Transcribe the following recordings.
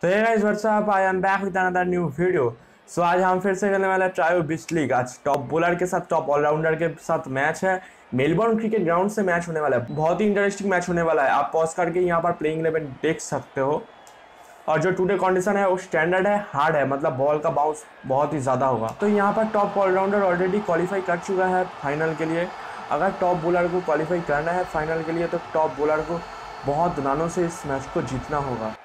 तो hey guys what's up, I am back with another new video. So आज हम फिर से खेलने वाले ट्रायो बीस्ट लीग। आज टॉप बॉलर के साथ टॉप ऑलराउंडर के साथ मैच है। मेलबोर्न क्रिकेट ग्राउंड से मैच होने वाला है। बहुत ही इंटरेस्टिंग मैच होने वाला है। आप पॉज करके यहाँ पर प्लेइंग 11 देख सकते हो। और जो टुडे कंडीशन है वो स्टैंडर्ड है, हार्ड है, मतलब बॉल का बाउंस बहुत ही ज़्यादा होगा। तो यहाँ पर टॉप ऑलराउंडर ऑलरेडी क्वालिफाई कर चुका है फाइनल के लिए। अगर टॉप बॉलर को क्वालिफाई करना है फाइनल के लिए तो टॉप बॉलर को बहुत रनों से इस मैच को जीतना होगा।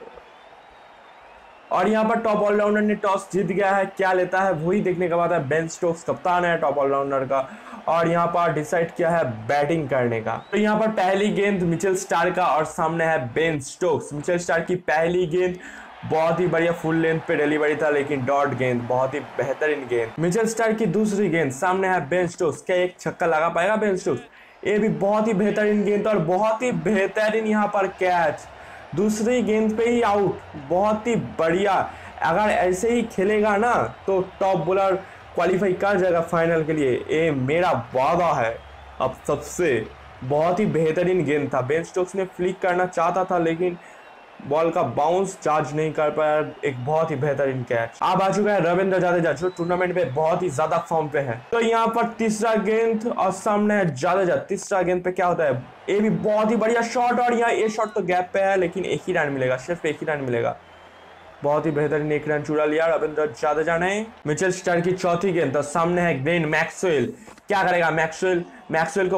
और यहाँ पर टॉप ऑलराउंडर ने टॉस जीत गया है। क्या लेता है वही देखने का बात है। बेन स्टोक्स कप्तान है टॉप ऑलराउंडर का और यहाँ पर डिसाइड किया है बैटिंग करने का। तो यहाँ पर पहली गेंद मिचेल स्टार्क का और सामने है बेन स्टोक्स। मिचेल स्टार्क की पहली गेंद बहुत ही बढ़िया फुल लेंथ पे डिलीवरी था, लेकिन डॉट गेंद, बहुत ही बेहतरीन गेंद। मिचेल स्टार्क की दूसरी गेंद, सामने है बेन स्टोक्स। क्या एक छक्का लगा पाएगा बेन स्टोक्स? ये भी बहुत ही बेहतरीन गेंद और बहुत ही बेहतरीन यहाँ पर कैच। दूसरी गेंद पे ही आउट, बहुत ही बढ़िया। अगर ऐसे ही खेलेगा ना तो टॉप बॉलर क्वालिफाई कर जाएगा फाइनल के लिए, ये मेरा वादा है। अब सबसे बहुत ही बेहतरीन गेंद था। बेन स्टोक्स ने फ्लिक करना चाहता था लेकिन बॉल का बाउंस चार्ज नहीं कर पाया। एक बहुत ही बेहतरीन कैच। अब आ चुका है रविंद्र जडेजा जो टूर्नामेंट पे बहुत ही ज्यादा फॉर्म पे है। तो यहाँ पर तीसरा गेंद और सामने है जडेजा। तीसरा गेंद पे क्या होता है? ये भी बहुत ही बढ़िया शॉट और यहाँ ये शॉट तो गैप पे है लेकिन एक ही रन मिलेगा, सिर्फ एक ही रन मिलेगा। बहुत ही बेहतरीन एक रन चुरा लिया रविंद्र जडेजा ने। मिचेल स्टार्क की चौथी गेंद तो सामने है ग्लेन मैक्सवेल। क्या करेगा मैक्सवेल? मैक्सवेल को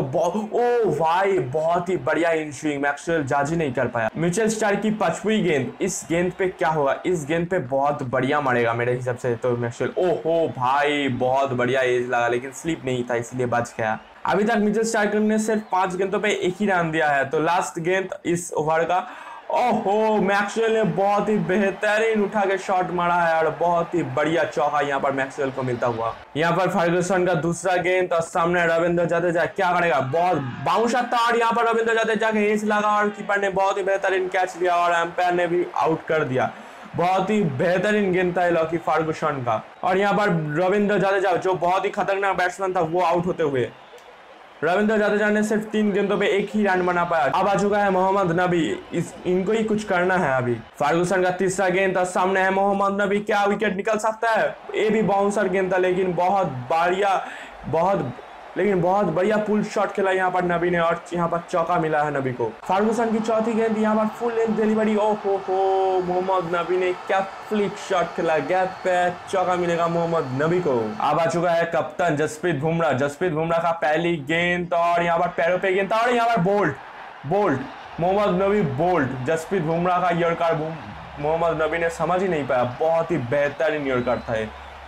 ओ भाई बहुत ही बढ़िया इन स्विंग, मैक्सवेल जाजी नहीं कर पाया। मिचेल स्टार्क की पांचवी गेंद, इस गेंद पे क्या होगा? इस गेंद पे बहुत बढ़िया मारेगा मेरे हिसाब से तो मैक्सवेल। ओहो भाई बहुत बढ़िया एज लगा लेकिन स्लिप नहीं था इसलिए बच गया। अभी तक मिचेल स्टार्क ने सिर्फ 5 गेंदों पे एक ही रन दिया है। तो लास्ट गेंद इस ओवर का, ओहो मैक्सवेल ने बहुत ही बेहतरीन उठा के शॉट मारा है और बहुत ही बढ़िया चौका यहाँ पर मैक्सवेल को मिलता हुआ। यहाँ पर फर्गुसन का दूसरा गेंद और सामने रविंद्र जडेजा। क्या करेगा? बहुत बाउंस आता और यहाँ पर रविंद्र जडेजा के एज लगा और कीपर ने बहुत ही बेहतरीन कैच लिया और एम्पायर ने भी आउट कर दिया। बहुत ही बेहतरीन गेंद था लॉकी फर्गुसन का। और यहाँ पर रविंद्र जडेजा जो बहुत ही खतरनाक बैट्समैन था वो आउट होते हुए। रविंद्र जडेजा ने सिर्फ 3 गेंदों पे एक ही रन बना पाया। अब आ चुका है मोहम्मद नबी। इनको ही कुछ करना है अभी। फर्गुसन का तीसरा गेंद था, सामने है मोहम्मद नबी। क्या विकेट निकल सकता है? ये भी बाउंसर गेंद था लेकिन बहुत बढ़िया पुल शॉट खेला यहाँ पर नबी ने और यहाँ पर चौका मिला है नबी को। फर्गुसन की चौथी गेंद यहाँ पर फुल लेंथ डिलीवरी। ओहो मोहम्मद नबी ने क्या फ्लिक शॉट खेला, गैप पे चौका मिलेगा मोहम्मद नबी को। अब आ चुका है कप्तान जसप्रीत बुमराह। जसप्रीत बुमराह का पहली गेंद और यहाँ पर पैरों पे गेंद और यहाँ पर बोल्ड मोहम्मद नबी बोल्ड। जसप्रीत बुमराह का यॉर्कर मोहम्मद नबी ने समझ ही नहीं पाया। बहुत ही बेहतरीन यॉर्कर था,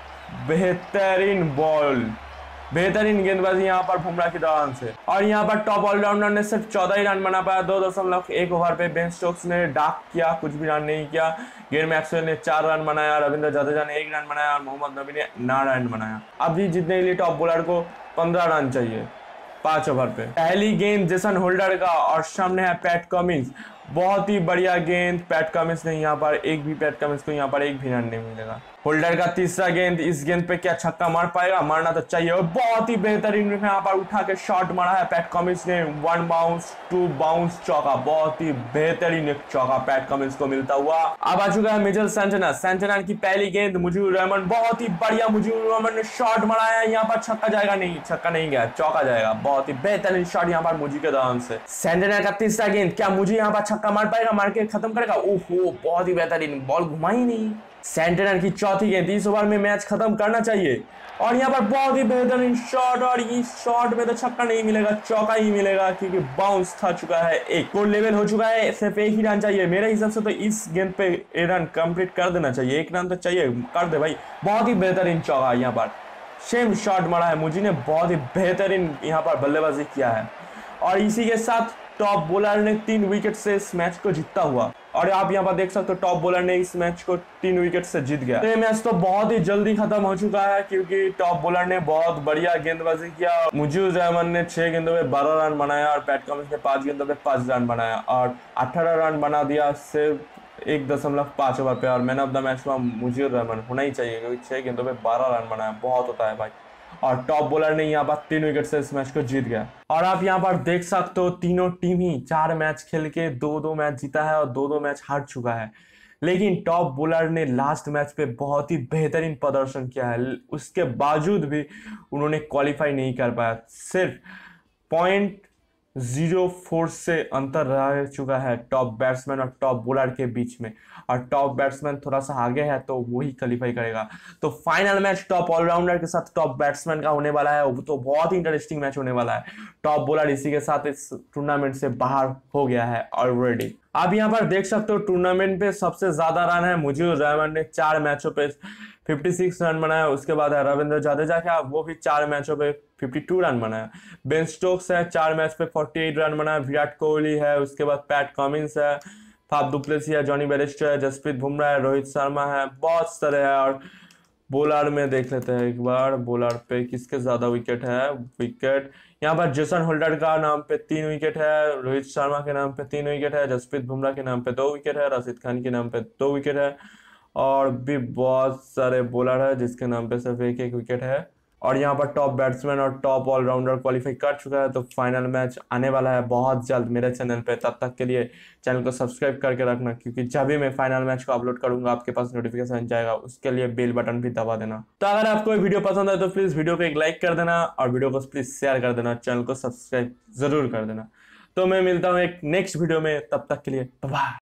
बेहतरीन बॉल, बेहतरीन गेंदबाजी यहाँ पर बुमराह की दौरान से। और यहाँ पर टॉप ऑलराउंडर ने सिर्फ 14 ही रन बना पाया 2.1 ओवर पे। बेन स्टोक्स ने डाक किया, कुछ भी रन नहीं किया। ग्लेन मैक्सवेल ने 4 रन बनाया, रविंद्र जडेजा ने 1 रन बनाया और मोहम्मद नबी ने 9 रन बनाया। अभी जीतने के लिए टॉप बॉलर को 15 रन चाहिए 5 ओवर पे। पहली गेंद जेसन होल्डर का और सामने है पैट कमिंस। बहुत ही बढ़िया गेंद पैट कमिंस ने यहाँ पर पैट कमिंस को यहाँ पर एक भी रन नहीं मिलेगा। होल्डर का तीसरा गेंद, इस गेंद पे क्या छक्का मार पाएगा? मारना तो चाहिए और बहुत ही बेहतरीन यहाँ पर उठा के शॉट मारा है पैट कमिंस ने। 1 बाउंस 2 बाउंस चौका, बहुत ही बेहतरीन एक चौका पैट कमिंस को मिलता हुआ। अब आ चुका है मिचेल सैंटनर की पहली गेंद, मुजीबुर रहमान। बहुत ही बढ़िया मुजीबुर रहमान ने शॉट मारा है, यहाँ पर छक्का जाएगा नहीं, छक्का नहीं गया, चौका जाएगा। बहुत ही बेहतरीन शॉट यहाँ पर मुजी के दौरान से। सैंटनर का तीसरा गेंद, क्या मुझे यहाँ पर छक्का मार पाएगा? मार के खत्म करेगा? ओहो बहुत ही बेहतरीन, बॉल घुमा ही नहीं। सैंटनर की चौथी गेंद, 30 ओवर में मैच खत्म करना चाहिए और यहाँ पर बहुत ही बेहतरीन शॉट और इस शॉट में तो छक्का नहीं मिलेगा, चौका ही मिलेगा क्योंकि बाउंस था चुका है। एक स्कोर लेवल हो चुका है, सिर्फ एक ही रन चाहिए मेरे हिसाब से। तो इस गेंद पे 1 रन कंप्लीट कर देना चाहिए, 1 रन तो चाहिए, कर दे भाई। बहुत ही बेहतरीन चौका यहाँ पर, सेम शॉट मारा है मुझे ने, बहुत ही बेहतरीन यहाँ पर बल्लेबाजी किया है। और इसी के साथ टॉप बॉलर ने 3 विकेट से इस मैच को जीतता हुआ। और आप यहाँ पर देख सकते हो टॉप बॉलर ने इस मैच को 3 विकेट से जीत गया। ये मैच तो बहुत ही जल्दी खत्म हो चुका है क्योंकि टॉप बॉलर ने बहुत बढ़िया गेंदबाजी किया। मुजीबुर रहमान ने 6 गेंदों में 12 रन बनाया और पैट कमिंस ने 5 गेंदों में 5 रन बनाया और 18 रन बना दिया सिर्फ 1.5 ओवर पे। और मैन ऑफ द मैच में मुजीबुर रहमान होना ही चाहिए क्योंकि 6 गेंदों में 12 रन बनाया, बहुत होता है भाई। और टॉप बॉलर ने यहाँ पर 3 विकेट से इस मैच को जीत गया। और आप यहाँ पर देख सकते हो तीनों टीम ही 4 मैच खेल के 2-2 मैच जीता है और 2-2 मैच हार चुका है। लेकिन टॉप बॉलर ने लास्ट मैच पे बहुत ही बेहतरीन प्रदर्शन किया है, उसके बावजूद भी उन्होंने क्वालिफाई नहीं कर पाया। सिर्फ 0.04 से अंतर रह चुका है टॉप बैट्समैन और टॉप बॉलर के बीच में, और टॉप बैट्समैन थोड़ा सा आगे है तो वही क्वालिफाई करेगा। तो फाइनल मैच टॉप ऑलराउंडर के साथ टॉप बैट्समैन का होने वाला है, वो तो बहुत ही इंटरेस्टिंग मैच होने वाला है। टॉप बॉलर इसी के साथ इस टूर्नामेंट से बाहर हो गया है ऑलरेडी। आप यहाँ पर देख सकते हो टूर्नामेंट पे सबसे ज्यादा रन है मुजीबुर रहमान ने 4 मैचों पे 56 रन बनाया। उसके बाद है रविंद्र जडेजा का, वो भी 4 मैचों पे 52 रन बनाया। बेन स्टोक्स है 4 मैच पे 48 रन बनाया। विराट कोहली है, उसके बाद पैट कमिंस है, फाफ डुप्लेसी है, जॉनी बेयरस्टो है, जसप्रीत बुमराह है, रोहित शर्मा है, बहुत सारे है। और बॉलर में देख लेते हैं एक बार, बॉलर पे किसके ज्यादा विकेट है। विकेट यहाँ पर जेसन होल्डर का नाम पे 3 विकेट है, रोहित शर्मा के नाम पे 3 विकेट है, जसप्रीत बुमराह के नाम पे 2 विकेट है, राशिद खान के नाम पे 2 विकेट है, और भी बहुत सारे बॉलर है जिसके नाम पे सिर्फ एक एक विकेट है। और यहाँ पर टॉप बैट्समैन और टॉप ऑलराउंडर क्वालिफाई कर चुका है। तो फाइनल मैच आने वाला है बहुत जल्द मेरे चैनल पे, तब तक के लिए चैनल को सब्सक्राइब करके रखना, क्योंकि जब भी मैं फाइनल मैच को अपलोड करूंगा आपके पास नोटिफिकेशन जाएगा। उसके लिए बेल बटन भी दबा देना। तो अगर आपको ये वीडियो पसंद है तो प्लीज वीडियो को एक लाइक कर देना, और वीडियो को प्लीज शेयर कर देना, चैनल को सब्सक्राइब जरूर कर देना। तो मैं मिलता हूँ एक नेक्स्ट वीडियो में, तब तक के लिए बाय बाय।